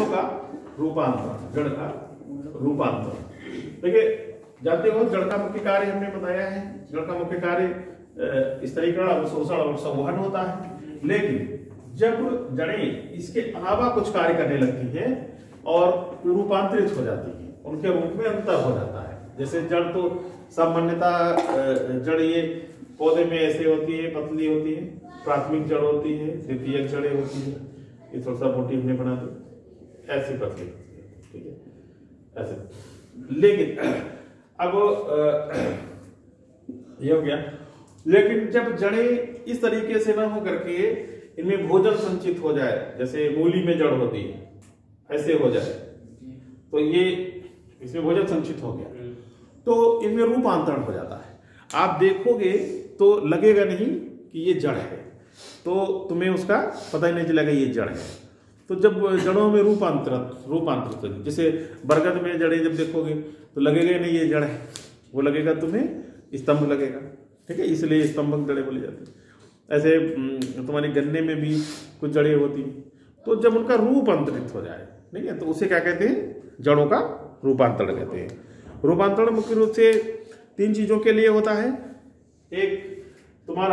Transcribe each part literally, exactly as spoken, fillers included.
का रूपांतरण, जड़ का रूपांतरण। देखिए जानते हो जड़ का मुख्य कार्य हमने बताया है, जड़ का मुख्य कार्य स्थिरीकरण, अवशोषण और संवहन होता है। लेकिन जब जड़ें इसके अलावा कुछ कार्य करने लगती हैं और रूपांतरित हो जाती हैं, उनके रूप में अंतर हो जाता है। जैसे जड़ तो सामान्यतः जड़ ये पौधे में ऐसे होती है, पतली होती है, प्राथमिक जड़ होती है, द्वितीयक जड़ें होती है, ये थोड़ा सा मोटी हमने बना दी, ऐसी पतली होती है, ठीक है ऐसे। लेकिन अब ये हो गया। लेकिन जब जड़ें इस तरीके से ना हो करके इनमें भोजन संचित हो जाए, जैसे मूली में जड़ होती है ऐसे हो जाए, तो ये इसमें भोजन संचित हो गया तो इनमें रूपांतरण हो जाता है। आप देखोगे तो लगेगा नहीं कि ये जड़ है, तो तुम्हें उसका पता ही नहीं चलेगा ये जड़ है। तो जब जड़ों में रूपांतरित रूपांतरित जैसे बरगद में जड़ें जब देखोगे तो लगेगा नहीं ये जड़ है, वो लगेगा तुम्हें स्तंभ लगेगा, ठीक है, इसलिए स्तंभक जड़ें बोली जाती है। ऐसे तुम्हारी गन्ने में भी कुछ जड़ें होती हैं, तो जब उनका रूपांतरित हो जाए, ठीक है, तो उसे क्या कहते हैं, जड़ों का रूपांतरण कहते हैं। रूपांतरण मुख्य रूप से तीन चीजों के लिए होता है। एक तुम्हारा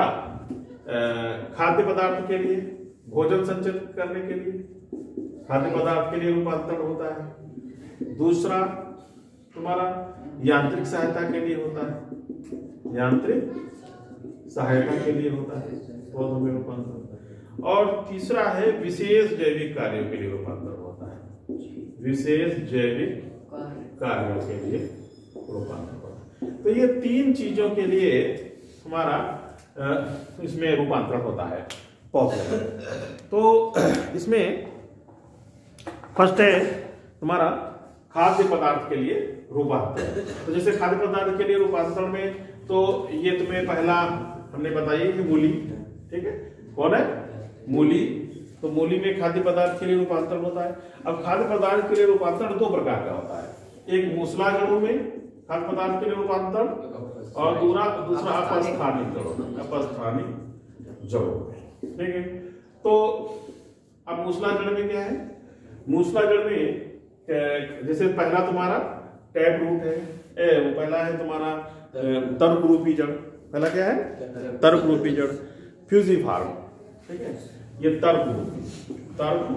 खाद्य पदार्थ के लिए, भोजन संचित करने के लिए खाद्य पदार्थ के लिए रूपांतरण होता है। दूसरा तुम्हारा यांत्रिक सहायता के लिए होता है, यांत्रिक सहायता के लिए होता है पौधों में रूपांतरण। और तीसरा है विशेष जैविक कार्यों के लिए रूपांतरण होता है, विशेष जैविक कार्यों के लिए रूपांतरण होता है। तो ये तीन चीजों के लिए हमारा इसमें रूपांतरण होता है पौधे में। तो इसमें फर्स्ट है तुम्हारा खाद्य पदार्थ के लिए रूपांतरण। तो जैसे खाद्य पदार्थ के लिए रूपांतरण में तो ये तुम्हें पहला हमने बताया कि मूली, ठीक है, कौन है, मूली। तो मूली में खाद्य पदार्थ के लिए रूपांतरण होता है। अब खाद्य पदार्थ के लिए रूपांतरण दो प्रकार का होता है, एक मूसला जड़ों में खाद्य पदार्थ के लिए रूपांतरण और दूसरा दूसरा अपस्थानिक जड़ों में, अपस्थानिक जड़ों में, ठीक है। तो अब मूसला जड़ में क्या है, मूसला जड़ में जैसे पहला तुम्हारा टैप रूट है, ए, वो पहला है तुम्हारा तर्क रूपी जड़, पहला क्या है, तर्क रूपी जड़, फ्यूजिफार्म, ठीक है, ये तर्क रूपी तर्क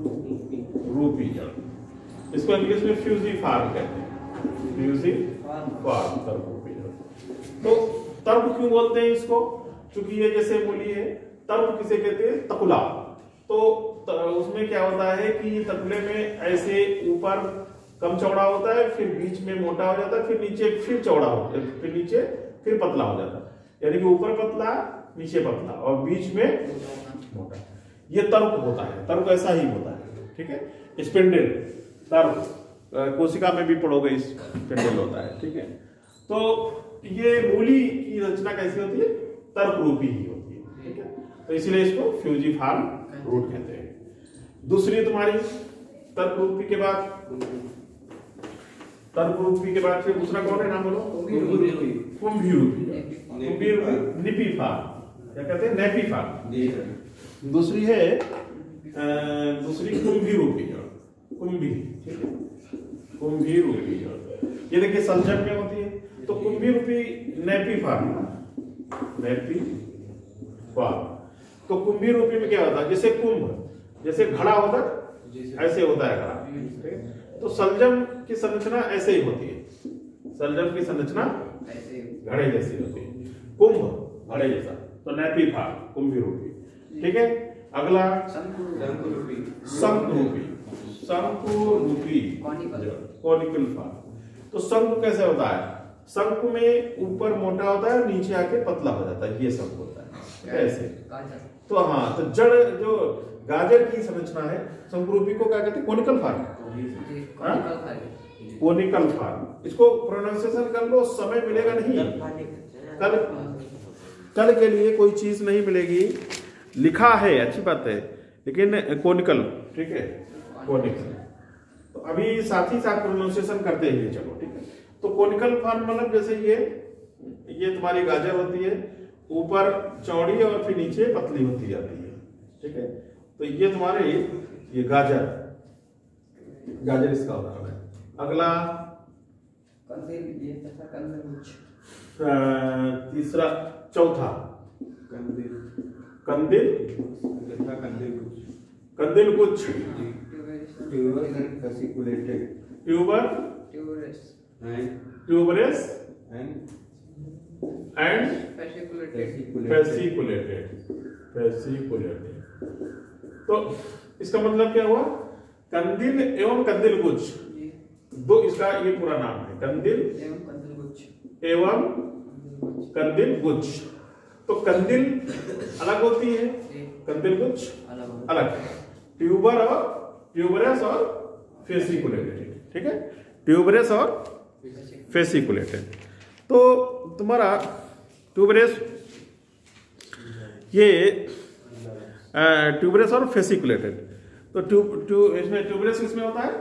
रूपी जड़, इसको इंग्लिश में फ्यूजिफार्म कहते हैं, फ्यूजिफार्म तर्क रूपी जड़। तो तर्क क्यों बोलते हैं इसको, क्योंकि ये जैसे मूली है, तर्क किसे कहते हैं, तकुला। तो उसमें क्या होता है कि तकुले में ऐसे ऊपर कम चौड़ा होता है, फिर बीच में मोटा हो जाता है, फिर नीचे फिर चौड़ा होता है, फिर नीचे फिर पतला हो जाता है, यानी कि ऊपर पतला नीचे पतला और बीच में मोटा। ये तर्क होता है, तर्क ऐसा ही होता है, ठीक है। स्पिंडल तर्क कोशिका में भी पढ़ोगे, इस स्पिंडल होता है, ठीक है। तो ये मूली की रचना कैसी होती है, तर्क रूपी ही होती है, ठीक है। तो इसलिए इसको फ्यूजिफार्म रूट कहते हैं। दूसरी तुम्हारी तर्क रूपी के बाद तर्क रूपी के बाद फिर दूसरा कौन है, नाम बोलो, कुंभी रूपी, कुंभी रूपी, निपीफार्म, क्या कहते हैं, नेपीफार्म। दूसरी है दूसरी कुंभी रूपी जड़, कुंभी, ठीक है, कुंभी रूपी जड़, ये देखिए संजक में होती है। तो कुंभी रूपी नेपीफार्म, नेपीफार्म। तो कुंभी रूपी में क्या होता है, जैसे कुंभ, जैसे घड़ा होता है ऐसे होता है घड़ा, ठीक है। तो सलजम की संरचना ऐसे ही होती है, सलजम की संरचना घड़े जैसी होती है, कुंभ घड़े जैसा, तो नेपीफार्म कुंभी रूपी, ठीक है। अगला शंकु रूपी, शंकु रूपी, शंकु रूपी कॉनिकल फार्म। तो शंकु कैसे होता है, शंकु में ऊपर मोटा होता है, नीचे आके पतला हो जाता है, ये शंकु होता है ऐसे। तो हाँ, तो जड़ जो गाजर की संरचना है, शंकुरूपी को क्या कहते हैं, कोनिकल फार्म, कोनिकल फार्म। इसको प्रोनाउंसिएशन कर लो, समय मिलेगा नहीं, कल कल के लिए कोई चीज नहीं मिलेगी, लिखा है अच्छी बात है, लेकिन कोनिकल, ठीक है, कोनिकल। तो अभी साथ ही साथ प्रोनाउंसिएशन करते हैं, चलो ठीक है। तो कोनिकल फार्म मतलब जैसे ये ये तुम्हारी गाजर होती है, ऊपर चौड़ी और फिर नीचे पतली होती जाती है, ठीक है। तो ये तुम्हारे ये गाजर गाजर इसका उदाहरण है। अगला कंदिल, ये तथा कंदिल गुच्छ। तीसरा चौथा कंदिल कंदिल तथा कंदिल गुच्छ। कंदिल गुच्छ। Tuberous and fasciculated. Tuber tuberous and tuberous and and fasciculated. Fasciculated. Fasciculated. तो इसका मतलब क्या हुआ? कंदिल एवं कंदिल गुच्छ, जी दो इसका ये पूरा नाम है, कंदिल एवं कंदिल गुच्छ। एवं कंदिल गुच्छ। तो कंदिल अलग होती है, जी कंदिल गुच्छ अलग अलग। अलग है। ट्यूबर और ट्यूबरस और फेसिकुलेटेड, ठीक है, ट्यूबरस और फेसिकुलेटेड। तो तुम्हारा ट्यूबरस, ये ट्यूबरस और फेसिकुलेटेड। तो ट्यूब ट्यूब इसमें ट्यूबरस किसमें होता है?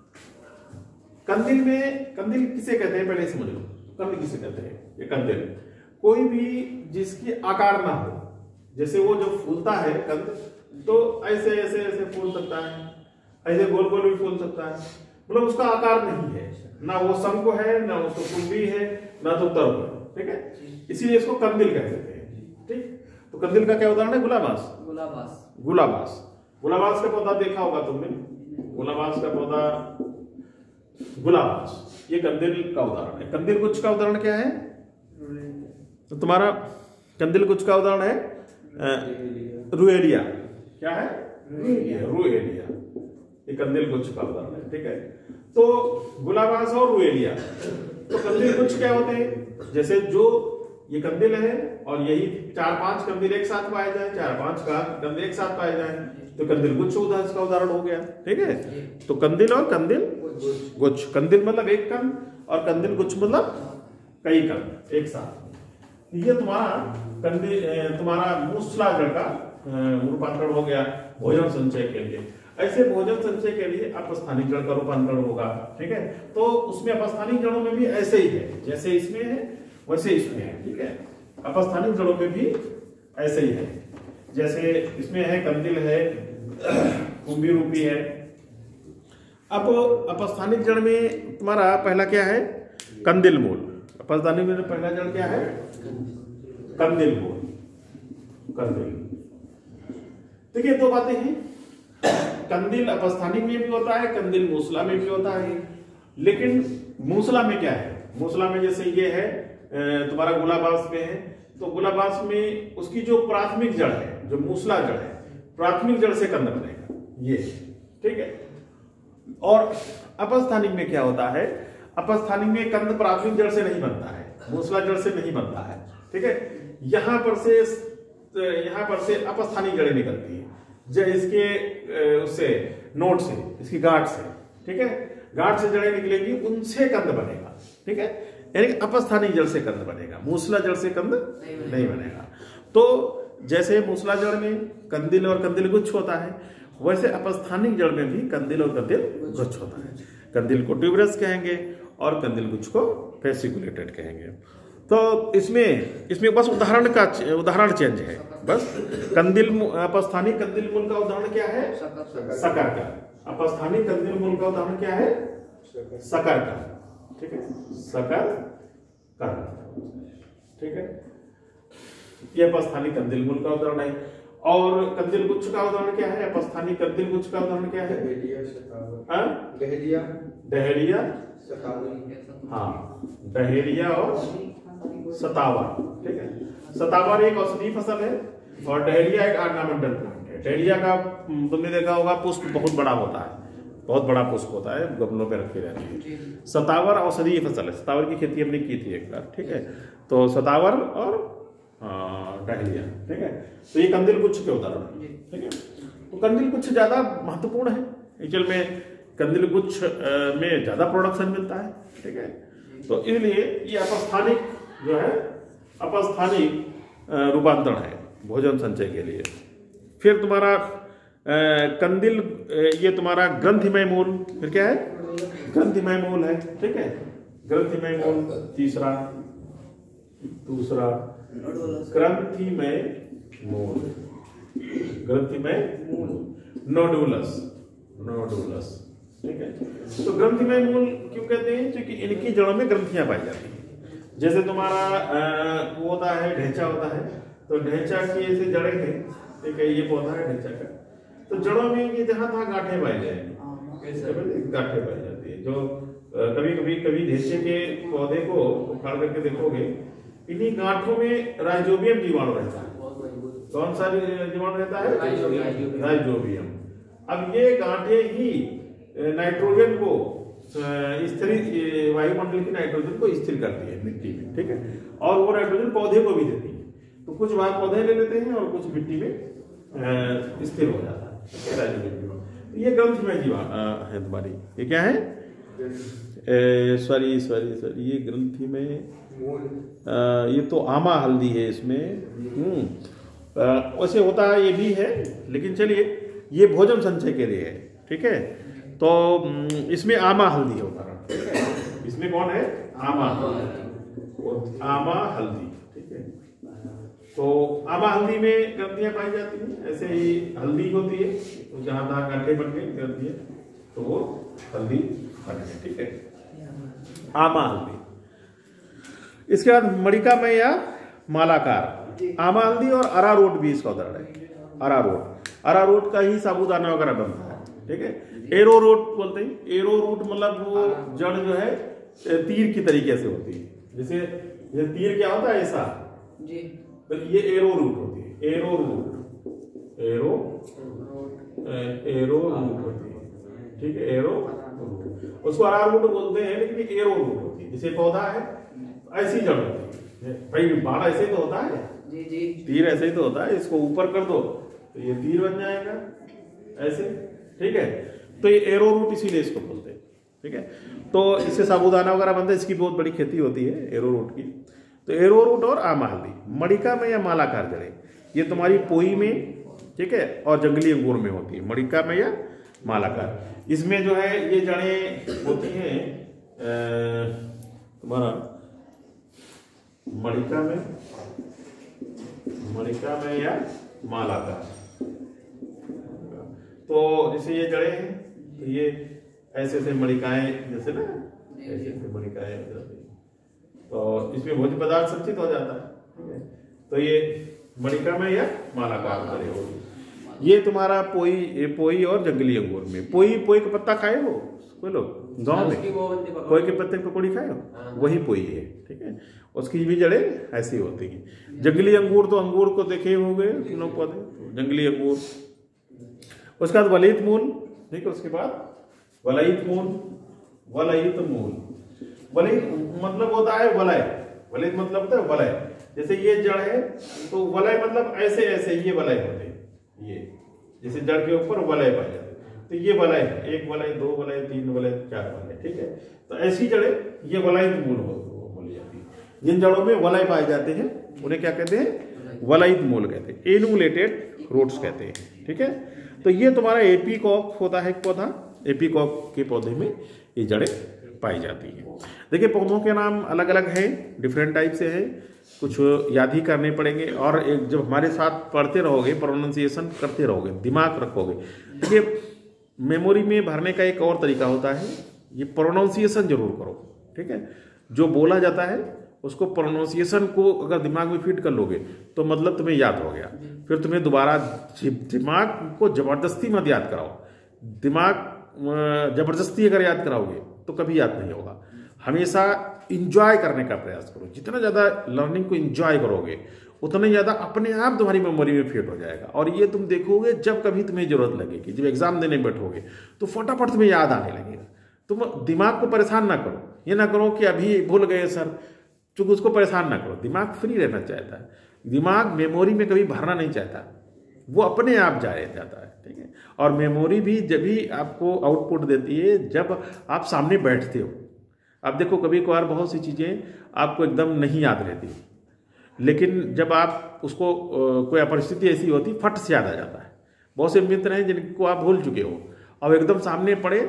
कंदिल में। कंदिल किसे कहते हैं पहले समझ लो, कंदिल किसे कहते हैं? ये कंदिल कोई भी जिसकी आकार ना हो, जैसे वो जो फूलता है कंद, तो ऐसे ऐसे ऐसे फूल सकता है, ऐसे गोल गोल भी फूल सकता है, मतलब उसका आकार नहीं है, ना वो शंकु है, ना उसको कुंभी है, ना तो तर्क है, ठीक है, इसीलिए इसको कंदिल कहते हैं। ठीक, तो कंदिल का क्या उदाहरण है? गुलाबास। गुलाबास। गुलाबास गुलाबास का पौधा देखा होगा तुमने, गुलाबास का पौधा गुलाबास, ये कंदिल का उदाहरण है। कंदिल गुच्छ का उदाहरण क्या है? तो तुम्हारा कंदिल गुच्छ का उदाहरण है रुएलिया। क्या है? रुएलिया। ये कंदिल गुच्छ का उदाहरण है, ठीक है। तो गुलाबास और रुएलिया, तो कंदिल गुच्छ क्या होते हैं? जैसे जो ये कंदिल है और यही चार पांच कंदिल एक साथ पाए जाए, चार पांच का कंदिल एक साथ पाए जाए, तो कंदिल गुच्छ इसका उदाहरण हो गया, ठीक है। तो कंदिल और कंदिल गुच्छ, कंदिल मतलब एक कंद और कंदिल गुच्छ मतलब कई कंद एक साथ। ये तुम्हारा कंदिल, तुम्हारा मूसलाजड़ का रूपांतरण हो गया भोजन संचय के लिए। ऐसे भोजन संचय के लिए अपस्थानिक जड़ का रूपांतरण होगा, ठीक है। तो उसमें अपस्थानिक जड़ों में भी ऐसे ही है, जैसे इसमें है वैसे इसमें है, ठीक है। अपस्थानिक जड़ों में भी ऐसे ही है, जैसे इसमें है कंदिल है, कुंभी रूपी है। अब अपस्थानिक जड़ में तुम्हारा पहला क्या है? कंदिल मूल। अपस्थानिक में पहला जड़ क्या है? कंदिल मूल, कंदिल। देखिए दो बातें हैं, कंदिल अपस्थानिक में भी होता है, कंदिल मूसला में भी होता है। लेकिन मूसला में क्या है? मूसला में जैसे ये है तुम्हारा गुलाबास में है, तो गुलाबास में उसकी जो प्राथमिक जड़ है, जो मूसला जड़ है, प्राथमिक जड़ से कंद बनेगा ये, ठीक है। और अपस्थानिक में क्या होता है? अपस्थानिक में कंद प्राथमिक जड़ से नहीं बनता है, मूसला जड़ से नहीं बनता है, ठीक है। यहां पर से यहां पर से अपस्थानिक जड़ें निकलती है, जो इसके उससे नोट से, इसकी गांठ से, ठीक है, गांठ से जड़ें निकलेंगी, उनसे कंद बनेगा, ठीक है। यानी अपस्थानिक जड़ से कंद बनेगा, मूसला जड़ से कंद नहीं बनेगा। तो जैसे मूसला जड़ में कंदिल और कंदिल गुच्छ होता है, वैसे अपस्थानिक जड़ में भी कंदिल और कंदिल गुच्छ होता है। कंदिल को ट्यूबरस कहेंगे और कंदिल गुच्छ को फेसिकुलेटेड कहेंगे। तो इसमें इसमें बस उदाहरण का उदाहरण चेंज है, बस। कंदिल अपस्थानिक कंदिल मूल का उदाहरण क्या है? सकर का। अपस्थानिक कंदिल मूल का उदाहरण क्या है? सकर का, ठीक है, सकर का, ठीक है। ये अपस्थानिक कंदिल मूल का उदाहरण है। और कंदिल गुच्छ का उदाहरण क्या है? अपस्थानिक कंदिल गुच्छ का उदाहरण क्या है? डहेलिया, डहेलिया, शतावर। हाँ, डहेलिया और सतावर, ठीक है। सतावर एक औषधीय फसल है और डहेलिया एक ऑर्नामेंटल प्लांट है। डहेलिया का तुमने देखा होगा पुष्प बहुत बड़ा होता है, बहुत बड़ा पुष्प होता है, गमलों पे रखी रहती है। सतावर औषधीय फसल है, सतावर की खेती हमने की थी एक बार, ठीक है। तो सतावर और डहेलिया, ठीक है। तो ये कंदिल गुच्छ के उदाहरण है, ठीक है। तो कंदिल गुच्छ ज्यादा महत्वपूर्ण है, एक्चुअल में कंदिल गुच्छ में ज्यादा प्रोडक्शन मिलता है, ठीक है। तो इसलिए ये अपस्थानिक जो है, अपस्थानिक रूपांतरण है भोजन संचय के लिए। फिर तुम्हारा कंदिल, ये तुम्हारा ग्रंथिमय मूल, फिर क्या है? ग्रंथिमय मूल है, ठीक है। ग्रंथिमय मूल तीसरा, दूसरा ग्रंथिमय मूल, ग्रंथिमय मूल, नोडुलस, नोडुलस, ठीक है। तो ग्रंथिमय मूल क्यों कहते हैं? क्योंकि इनकी जड़ों में ग्रंथियां पाई जाती हैं। जैसे तुम्हारा आ, वो होता है ढेंचा होता है, तो ढेंचा की ऐसे जड़ें हैं, ठीक है, ये पौधा है ढेंचा का, तो जड़ों में ये जहां तहां गांठें पाई जाएंगी, गांठें पाई जाती है। जो कभी कभी कभी ढेंचे के पौधे को उखाड़ करके देखोगे, इन्हीं गांठों में राइजोबियम जीवाणु रहता है। कौन सा जीवाणु रहता है? राइजोबियम। अब ये गांठें ही नाइट्रोजन को स्थिर, वायुमंडल की नाइट्रोजन को स्थिर करती है मिट्टी में, ठीक है, और वो नाइट्रोजन पौधे को भी देती है। तो कुछ भाग पौधे ले लेते हैं और कुछ मिट्टी में स्थिर हो जाता है राइजोबियम जीवाणु। ये ग्रंथिमय जीवाणु है तुम्हारी। ये क्या है? सॉरी सॉरी सॉरी ये ग्रंथि में आ, ये तो आमा हल्दी है इसमें। हम्म वैसे होता है ये भी है, लेकिन चलिए ये भोजन संचय के लिए है, ठीक है। तो इसमें आमा हल्दी होता है। इसमें कौन है? आमा आमा हल्दी, ठीक है। तो आमा हल्दी में ग्रंथियां पाई जाती हैं। ऐसे ही हल्दी होती है, तो जहां तहां गांठे बन गए ग्रंथियां, तो वो हल्दी बन गई, ठीक है, आमा हल्दी। इसके बाद मणिकामय या मालाकार आमा हल्दी और अरारोट भी इसका उदाहरण है। अरारोट अरारोट का ही साबूदाना वगैरह बनता है, ठीक है। एरोरूट बोलते हैं। एरोरूट मतलब वो जड़ जो है तीर की तरीके से होती है। जैसे ये तीर क्या होता है ऐसा जी, तो ये एरोरूट होती है। एरोरूट एरो एरोरूट होती है, ठीक है, एरो उसको अरारोट बोलते हैं, लेकिन ये एरोरूट होती है। जैसे पौधा है ऐसी जड़ होती है भाई, बाढ़ ऐसे ही तो होता है जी जी, तीर ऐसे ही तो होता है। इसको ऊपर कर दो तो ये तीर बन जाएगा ऐसे, ठीक है। तो ये एरोरूट इसीलिए इसको बोलते हैं, ठीक है। तो इससे साबूदाना वगैरह बनता है। इसकी बहुत बड़ी खेती होती है एरोरूट की। तो एरोरूट और आमा हल्दी। मणिका में या मालाकार जड़ें ये तुम्हारी पोई में, ठीक है, और जंगली अंगूर में होती है। मणिका में या मालाकार, इसमें जो है ये जड़ें होती हैं तुम्हारा मणिका में मणिका में या मालाकार। तो जैसे ये जड़ें हैं, तो ये ऐसे ऐसे मणिकाएं, जैसे ना ऐसे ऐसे मणिकाएं, तो इसमें भोज्य पदार्थ संचित हो जाता है, ठीक है। तो ये मणिका में या मालाकार जड़ें होगी। ये तुम्हारा पोई ये पोई और जंगली अंगूर में। पोई पोई का पत्ता खाए हो कोई लोग गाँव में? पोई के पत्ते की पकौड़ी खाए हो? वही पोई है, ठीक है। उसकी भी जड़ें ऐसी होती हैं। जंगली अंगूर तो अंगूर को देखे होंगे लोग पौधे, जंगली अंगूर। उसके बाद वलयित मूल, ठीक है। उसके बाद वलयित मूल। वलयित मूल वलयित मतलब होता है वलय। वलयित मतलब होता है वलय। जैसे ये जड़ है, तो वलय मतलब ऐसे ऐसे ये वलय होते हैं। ये जैसे जड़ के ऊपर वलय पाए जाते हैं, तो ये वलय है, एक वलय, दो वलय, तीन वलय, चार वलय, ठीक है। तो ऐसी जड़ें ये वलयित मूल बोली जाती है। जिन जड़ों में वलय पाए जाते हैं उन्हें क्या कहते हैं? वलयित मूल कहते हैं, एनुलेटेड रूट्स कहते हैं, ठीक है। तो ये तुम्हारा एपीकॉक होता है एक पौधा। एपीकॉक के पौधे में ये जड़ें पाई जाती हैं। देखिए पौधों के नाम अलग अलग हैं, डिफरेंट टाइप से है, कुछ याद ही करने पड़ेंगे। और एक जब हमारे साथ पढ़ते रहोगे, प्रोनाउंसिएशन करते रहोगे, दिमाग रखोगे। देखिए मेमोरी में भरने का एक और तरीका होता है, ये प्रोनाउंसिएशन जरूर करो, ठीक है। जो बोला जाता है उसको प्रोनाउंसिएशन को अगर दिमाग में फिट कर लोगे तो मतलब तुम्हें याद हो गया। फिर तुम्हें दोबारा दिमाग को जबरदस्ती मत याद कराओ। दिमाग जबरदस्ती अगर याद कराओगे तो कभी याद नहीं होगा। हमेशा इंजॉय करने का प्रयास करो। जितना ज़्यादा लर्निंग को इंजॉय करोगे उतना ज़्यादा अपने आप तुम्हारी मेमोरी में फिट हो जाएगा। और ये तुम देखोगे जब कभी तुम्हें जरूरत लगेगी, जब एग्जाम देने बैठोगे तो फटाफट तुम्हें याद आने लगेगा। तुम दिमाग को परेशान ना करो। ये ना करो कि अभी भूल गए सर, चूंकि उसको परेशान ना करो। दिमाग फ्री रहना चाहता है, दिमाग मेमोरी में कभी भरना नहीं चाहता, वो अपने आप जा जाता है, ठीक है। और मेमोरी भी जब भी आपको आउटपुट देती है जब आप सामने बैठते हो। अब देखो कभी कभार बहुत सी चीज़ें आपको एकदम नहीं याद रहती, लेकिन जब आप उसको कोई परिस्थिति ऐसी होती फट से याद आ जाता है। बहुत से मित्र हैं जिनको आप भूल चुके हो, अब एकदम सामने पड़े,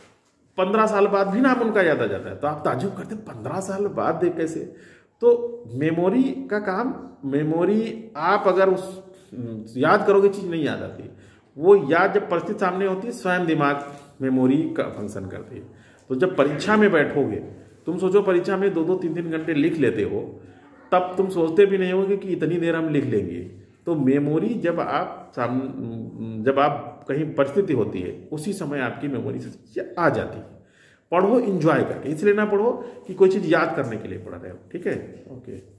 पंद्रह साल बाद भी नाम उनका याद आ जाता है, तो आप ताज्जुब करते हैं पंद्रह साल बाद देख कैसे। तो मेमोरी का काम, मेमोरी आप अगर उस याद करोगे चीज़ नहीं याद आती, वो याद जब परिस्थिति सामने होती है स्वयं दिमाग मेमोरी का फंक्शन करती है। तो जब परीक्षा में बैठोगे, तुम सोचो परीक्षा में दो दो तीन तीन घंटे लिख लेते हो, तब तुम सोचते भी नहीं होगे कि इतनी देर हम लिख लेंगे। तो मेमोरी जब आप जब आप कहीं परिस्थिति होती है, उसी समय आपकी मेमोरी से आ जाती है। पढ़ो इंजॉय करके, इसलिए ना पढ़ो कि कोई चीज़ याद करने के लिए पढ़ रहे हो। ठीक है, ओके।